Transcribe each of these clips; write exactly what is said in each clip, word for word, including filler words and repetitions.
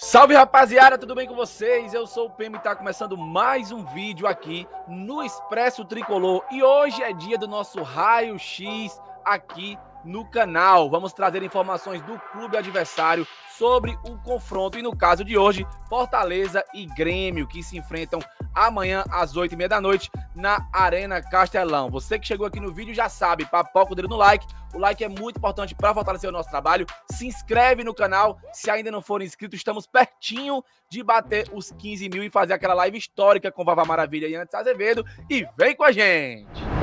Salve, rapaziada, tudo bem com vocês? Eu sou o P M e tá começando mais um vídeo aqui no Expresso Tricolor. E hoje é dia do nosso raio-x aqui no canal. Vamos trazer informações do clube adversário sobre o confronto. E no caso de hoje, Fortaleza e Grêmio, que se enfrentam amanhã às oito e meia da noite na Arena Castelão. Você que chegou aqui no vídeo já sabe, papoca o dedo no like. O like é muito importante para fortalecer o nosso trabalho. Se inscreve no canal. Se ainda não for inscrito, estamos pertinho de bater os quinze mil e fazer aquela live histórica com Vavá Maravilha e Antes Azevedo. E vem com a gente!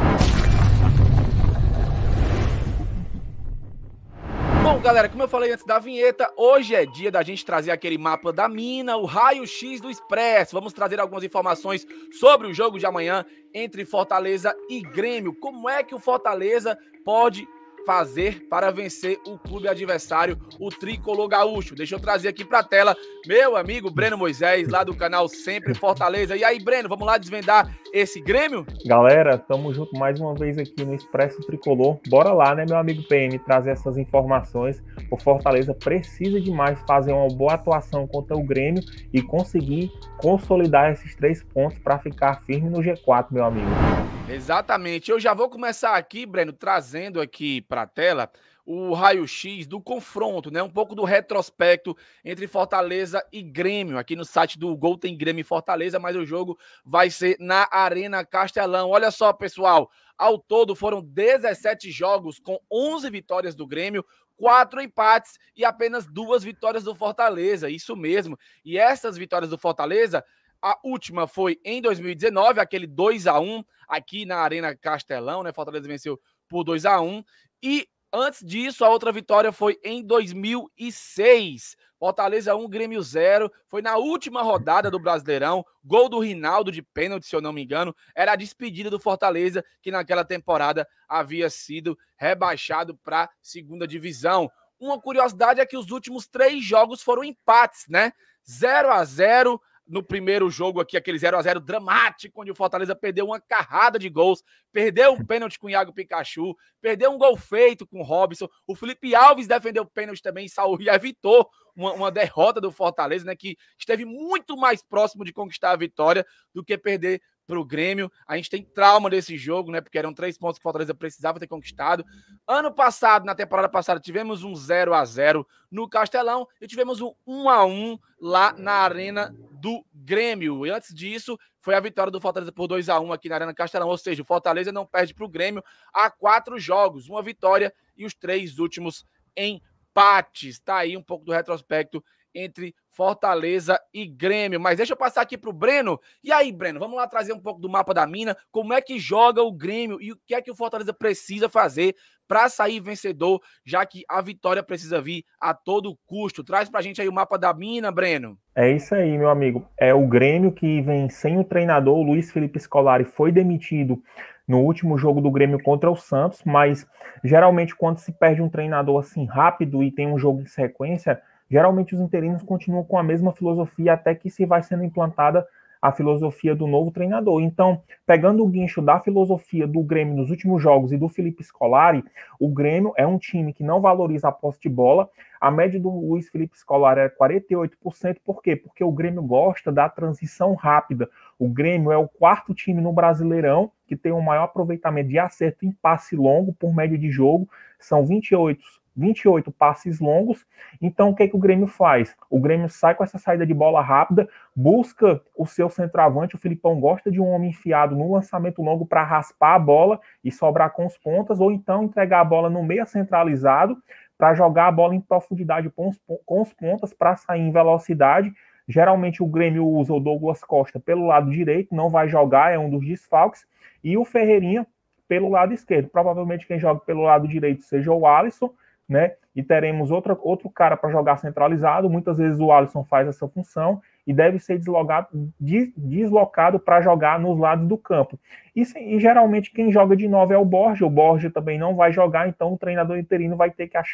Bom, galera, como eu falei antes da vinheta, hoje é dia da gente trazer aquele mapa da mina, o raio-x do Expresso. Vamos trazer algumas informações sobre o jogo de amanhã entre Fortaleza e Grêmio. Como é que o Fortaleza pode fazer para vencer o clube adversário, o Tricolor Gaúcho? Deixa eu trazer aqui para a tela meu amigo Breno Moisés, lá do canal Sempre Fortaleza. E aí, Breno, vamos lá desvendar esse Grêmio? Galera, tamo junto mais uma vez aqui no Expresso Tricolor. Bora lá, né, meu amigo P M, trazer essas informações. O Fortaleza precisa demais fazer uma boa atuação contra o Grêmio e conseguir consolidar esses três pontos para ficar firme no G quatro, meu amigo. Exatamente. Eu já vou começar aqui, Breno, trazendo aqui para a tela o raio-x do confronto, né? Um pouco do retrospecto entre Fortaleza e Grêmio. Aqui no site do Gol tem Grêmio e Fortaleza, mas o jogo vai ser na Arena Castelão. Olha só, pessoal, ao todo foram dezessete jogos com onze vitórias do Grêmio, quatro empates e apenas duas vitórias do Fortaleza. Isso mesmo. E essas vitórias do Fortaleza, a última foi em dois mil e dezenove, aquele dois a um aqui na Arena Castelão, né? Fortaleza venceu por dois a um. E antes disso, a outra vitória foi em dois mil e seis. Fortaleza um, Grêmio zero. Foi na última rodada do Brasileirão. Gol do Rinaldo de pênalti, se eu não me engano. Era a despedida do Fortaleza, que naquela temporada havia sido rebaixado para a segunda divisão. Uma curiosidade é que os últimos três jogos foram empates, né? zero a zero. No primeiro jogo aqui, aquele zero a zero dramático, onde o Fortaleza perdeu uma carrada de gols, perdeu um pênalti com o Iago Pikachu, perdeu um gol feito com o Robson, o Felipe Alves defendeu o pênalti também e evitou uma, uma derrota do Fortaleza, né, que esteve muito mais próximo de conquistar a vitória do que perder para o Grêmio. A gente tem trauma desse jogo, né? Porque eram três pontos que o Fortaleza precisava ter conquistado. Ano passado, na temporada passada, tivemos um zero a zero no Castelão e tivemos um um a um lá na Arena do Grêmio. E antes disso, foi a vitória do Fortaleza por dois a um aqui na Arena Castelão. Ou seja, o Fortaleza não perde para o Grêmio há quatro jogos, uma vitória e os três últimos empates. Tá aí um pouco do retrospecto entre Fortaleza e Grêmio. Mas deixa eu passar aqui para o Breno. E aí, Breno, vamos lá trazer um pouco do mapa da mina, como é que joga o Grêmio e o que é que o Fortaleza precisa fazer para sair vencedor, já que a vitória precisa vir a todo custo. Traz pra gente aí o mapa da mina, Breno. É isso aí, meu amigo. É o Grêmio que vem sem o treinador. O Luiz Felipe Scolari foi demitido no último jogo do Grêmio contra o Santos, mas geralmente quando se perde um treinador assim rápido e tem um jogo em sequência, geralmente os interinos continuam com a mesma filosofia até que se vai sendo implantada a filosofia do novo treinador. Então, pegando o guincho da filosofia do Grêmio nos últimos jogos e do Felipe Scolari, o Grêmio é um time que não valoriza a posse de bola. A média do Luiz Felipe Scolari é quarenta e oito por cento. Por quê? Porque o Grêmio gosta da transição rápida. O Grêmio é o quarto time no Brasileirão que tem o maior aproveitamento de acerto em passe longo por média de jogo. São vinte e oito vinte e oito passes longos. Então, o que, é que o Grêmio faz? O Grêmio sai com essa saída de bola rápida, busca o seu centroavante. O Filipão gosta de um homem enfiado no lançamento longo para raspar a bola e sobrar com os pontas, ou então entregar a bola no meio centralizado para jogar a bola em profundidade com os, com os pontas para sair em velocidade. Geralmente o Grêmio usa o Douglas Costa pelo lado direito, não vai jogar, é um dos desfalques, e o Ferreirinha pelo lado esquerdo. Provavelmente quem joga pelo lado direito seja o Alisson, né? E teremos outra, outro cara para jogar centralizado. Muitas vezes o Alisson faz essa função e deve ser deslocado, des, deslocado para jogar nos lados do campo. E, e geralmente quem joga de nove é o Borja. O Borja também não vai jogar, então o treinador interino vai ter que achar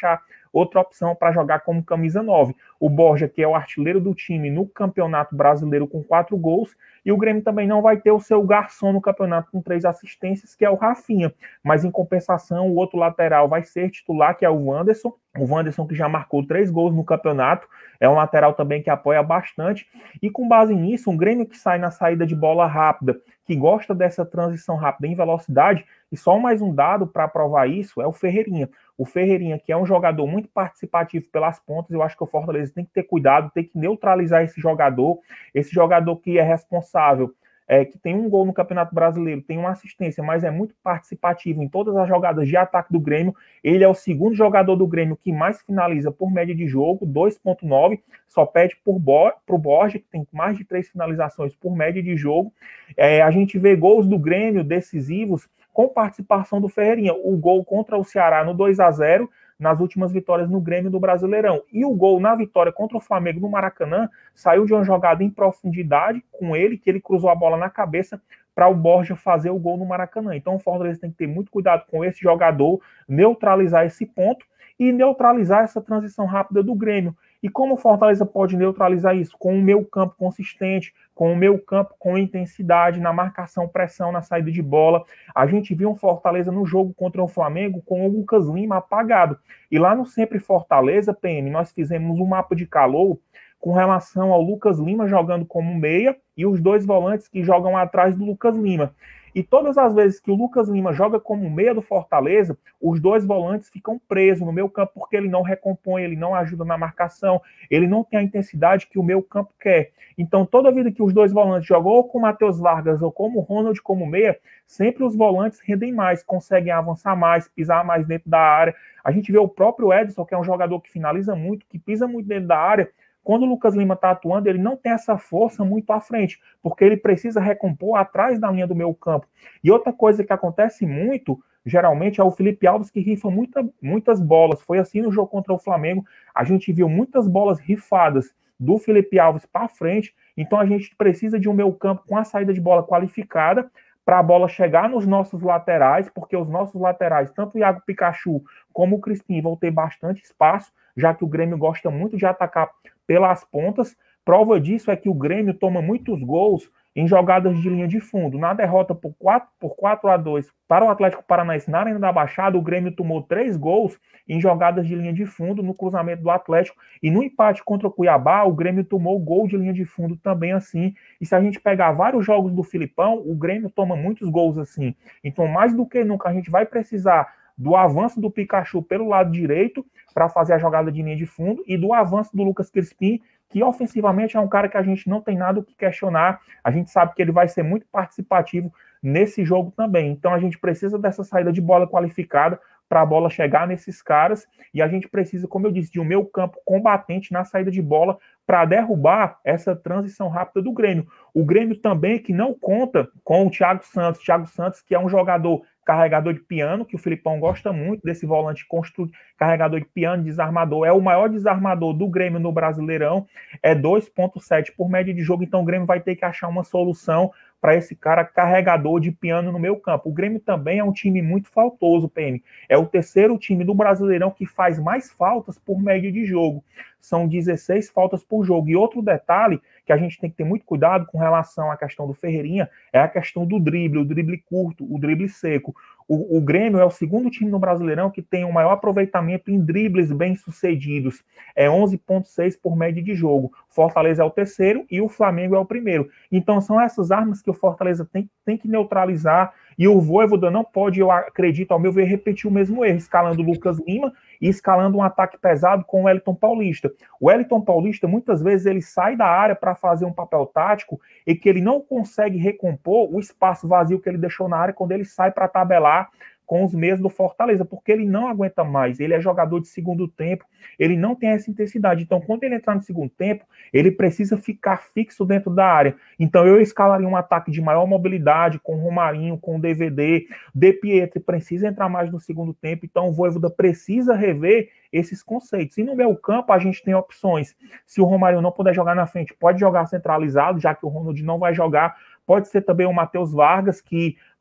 outra opção para jogar como camisa nove. O Borja, que é o artilheiro do time no Campeonato Brasileiro com quatro gols, e o Grêmio também não vai ter o seu garçom no campeonato com três assistências, que é o Rafinha. Mas, em compensação, o outro lateral vai ser titular, que é o Wanderson. O Wanderson, que já marcou três gols no campeonato, é um lateral também que apoia bastante. E, com base nisso, um Grêmio que sai na saída de bola rápida, que gosta dessa transição rápida em velocidade, e só mais um dado para provar isso é o Ferreirinha. O Ferreirinha, que é um jogador muito participativo pelas pontas, eu acho que o Fortaleza tem que ter cuidado, tem que neutralizar esse jogador, esse jogador que é responsável, é, que tem um gol no Campeonato Brasileiro, tem uma assistência, mas é muito participativo em todas as jogadas de ataque do Grêmio. Ele é o segundo jogador do Grêmio que mais finaliza por média de jogo, dois ponto nove, só pede para o Borja, que tem mais de três finalizações por média de jogo. É, a gente vê gols do Grêmio decisivos com participação do Ferreirinha. O gol contra o Ceará no dois a zero, nas últimas vitórias no Grêmio do Brasileirão. E o gol na vitória contra o Flamengo no Maracanã saiu de uma jogada em profundidade com ele, que ele cruzou a bola na cabeça para o Borja fazer o gol no Maracanã. Então o Fortaleza tem que ter muito cuidado com esse jogador, neutralizar esse ponto e neutralizar essa transição rápida do Grêmio. E como o Fortaleza pode neutralizar isso? Com o meio campo consistente, com o meio campo com intensidade, na marcação, pressão, na saída de bola. A gente viu um Fortaleza no jogo contra o Flamengo com o Lucas Lima apagado. E lá no Sempre Fortaleza, P M, nós fizemos um mapa de calor com relação ao Lucas Lima jogando como meia e os dois volantes que jogam atrás do Lucas Lima. E todas as vezes que o Lucas Lima joga como meia do Fortaleza, os dois volantes ficam presos no meio campo porque ele não recompõe, ele não ajuda na marcação, ele não tem a intensidade que o meio campo quer. Então, toda vida que os dois volantes jogam ou com o Matheus Vargas ou como o Ronald como meia, sempre os volantes rendem mais, conseguem avançar mais, pisar mais dentro da área. A gente vê o próprio Edson, que é um jogador que finaliza muito, que pisa muito dentro da área. Quando o Lucas Lima está atuando, ele não tem essa força muito à frente, porque ele precisa recompor atrás da linha do meio campo. E outra coisa que acontece muito, geralmente, é o Felipe Alves que rifa muita, muitas bolas. Foi assim no jogo contra o Flamengo, a gente viu muitas bolas rifadas do Felipe Alves para frente, então a gente precisa de um meio campo com a saída de bola qualificada, para a bola chegar nos nossos laterais, porque os nossos laterais, tanto o Iago Pikachu como o Crispim, vão ter bastante espaço, já que o Grêmio gosta muito de atacar pelas pontas. Prova disso é que o Grêmio toma muitos gols em jogadas de linha de fundo. Na derrota por quatro a dois para o Atlético Paranaense na Arena da Baixada, o Grêmio tomou três gols em jogadas de linha de fundo no cruzamento do Atlético. E no empate contra o Cuiabá, o Grêmio tomou gol de linha de fundo também assim. E se a gente pegar vários jogos do Filipão, o Grêmio toma muitos gols assim. Então, mais do que nunca, a gente vai precisar do avanço do Pikachu pelo lado direito para fazer a jogada de linha de fundo e do avanço do Lucas Crispim, que ofensivamente é um cara que a gente não tem nada o que questionar. A gente sabe que ele vai ser muito participativo nesse jogo também. Então a gente precisa dessa saída de bola qualificada para a bola chegar nesses caras, e a gente precisa, como eu disse, de um meio campo combatente na saída de bola para derrubar essa transição rápida do Grêmio. O Grêmio também que não conta com o Thiago Santos, Thiago Santos que é um jogador carregador de piano, que o Filipão gosta muito desse volante constru... carregador de piano, desarmador, é o maior desarmador do Grêmio no Brasileirão, é dois ponto sete por média de jogo, então o Grêmio vai ter que achar uma solução para esse cara carregador de piano no meio campo. O Grêmio também é um time muito faltoso, P M. É o terceiro time do Brasileirão que faz mais faltas por média de jogo. São dezesseis faltas por jogo. E outro detalhe que a gente tem que ter muito cuidado com relação à questão do Ferreirinha é a questão do drible, o drible curto, o drible seco. O, o Grêmio é o segundo time no Brasileirão que tem o maior aproveitamento em dribles bem-sucedidos. É onze ponto seis por média de jogo. Fortaleza é o terceiro e o Flamengo é o primeiro. Então são essas armas que o Fortaleza tem, tem que neutralizar, e o Vojvoda não pode, eu acredito, ao meu ver, repetir o mesmo erro, escalando o Lucas Lima e escalando um ataque pesado com o Wellington Paulista. O Wellington Paulista, muitas vezes, ele sai da área para fazer um papel tático e que ele não consegue recompor o espaço vazio que ele deixou na área quando ele sai para tabelar com os meios do Fortaleza, porque ele não aguenta mais, ele é jogador de segundo tempo, ele não tem essa intensidade, então quando ele entrar no segundo tempo, ele precisa ficar fixo dentro da área. Então eu escalaria um ataque de maior mobilidade, com Romarinho, com D V D, De Pietri precisa entrar mais no segundo tempo, então o Vojvoda precisa rever esses conceitos. E no meio campo a gente tem opções, se o Romarinho não puder jogar na frente, pode jogar centralizado, já que o Ronald não vai jogar, pode ser também o Matheus Vargas, que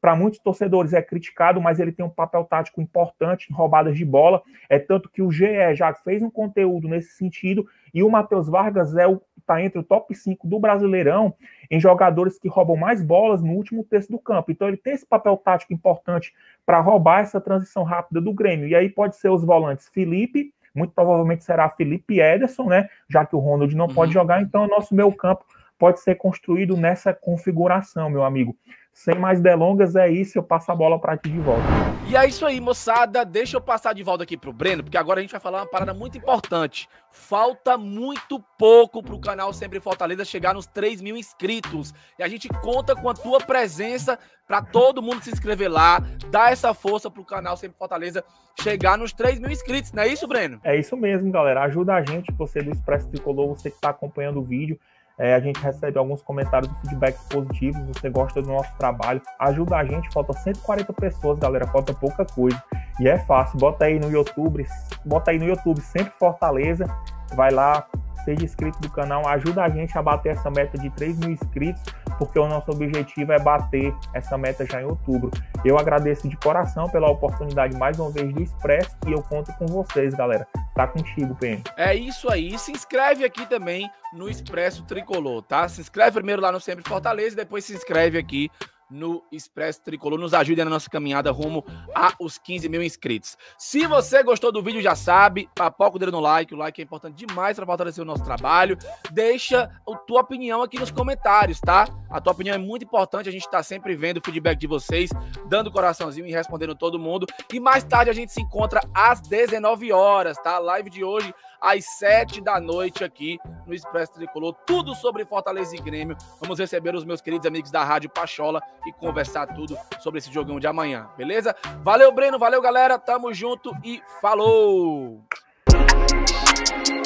para muitos torcedores é criticado, mas ele tem um papel tático importante em roubadas de bola, é tanto que o G E já fez um conteúdo nesse sentido, e o Matheus Vargas é o está entre o top cinco do Brasileirão em jogadores que roubam mais bolas no último terço do campo. Então ele tem esse papel tático importante para roubar essa transição rápida do Grêmio. E aí pode ser os volantes Felipe, muito provavelmente será Felipe e Ederson, né? Já que o Ronald não uhum. pode jogar, então o nosso meio campo pode ser construído nessa configuração, meu amigo. Sem mais delongas, é isso, eu passo a bola para ti de volta. E é isso aí, moçada. Deixa eu passar de volta aqui pro Breno, porque agora a gente vai falar uma parada muito importante. Falta muito pouco pro canal Sempre Fortaleza chegar nos três mil inscritos. E a gente conta com a tua presença para todo mundo se inscrever lá, dar essa força pro canal Sempre Fortaleza chegar nos três mil inscritos, não é isso, Breno? É isso mesmo, galera. Ajuda a gente, você do Expresso Tricolor, você que está acompanhando o vídeo. É, a gente recebe alguns comentários e feedbacks positivos, você gosta do nosso trabalho, ajuda a gente, falta cento e quarenta pessoas, galera, falta pouca coisa, e é fácil, bota aí no YouTube, bota aí no YouTube Sempre Fortaleza, vai lá, seja inscrito do canal, ajuda a gente a bater essa meta de três mil inscritos, porque o nosso objetivo é bater essa meta já em outubro. Eu agradeço de coração pela oportunidade mais uma vez do Expresso e eu conto com vocês, galera. Tá contigo, P N. É isso aí. Se inscreve aqui também no Expresso Tricolor, tá? Se inscreve primeiro lá no Sempre Fortaleza e depois se inscreve aqui no Expresso Tricolor. Nos ajude na nossa caminhada rumo aos quinze mil inscritos. Se você gostou do vídeo, já sabe, papoca o dedo no like. O like é importante demais para fortalecer o nosso trabalho. Deixa a tua opinião aqui nos comentários, tá? A tua opinião é muito importante. A gente tá sempre vendo o feedback de vocês, dando coraçãozinho e respondendo todo mundo. E mais tarde a gente se encontra às dezenove horas, tá? A live de hoje às sete da noite aqui no Expresso Tricolor. Tudo sobre Fortaleza e Grêmio. Vamos receber os meus queridos amigos da Rádio Pachola e conversar tudo sobre esse jogão de amanhã, beleza? Valeu, Breno, valeu, galera, tamo junto e falou!